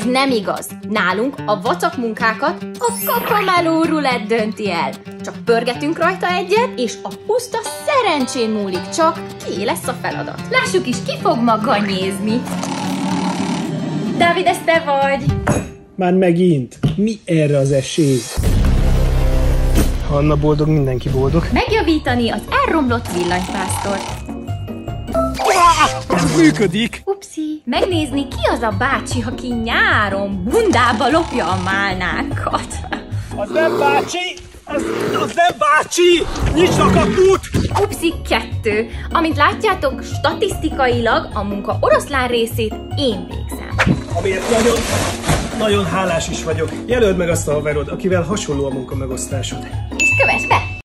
nem igaz. Nálunk a vacak munkákat a kakameló rulett dönti el. Csak pörgetünk rajta egyet, és a puszta szerencsén múlik csak, ki lesz a feladat. Lássuk is, ki fog maga nézni. Dávid, ez te vagy! Már megint? Mi erre az esély? Ha Anna boldog, mindenki boldog. Megjavítani az elromlott villanypásztort. Ez működik! Upsi, megnézni, ki az a bácsi, aki nyáron bundába lopja a málnánkat. Az nem bácsi! Az nem bácsi! Nyisd a kaput! Upsi 2. Amint látjátok, statisztikailag a munka oroszlán részét én végzem. Amiért nagyon hálás is vagyok. Jelöld meg azt a haverod, akivel hasonló a munkamegosztásod. És kövess be!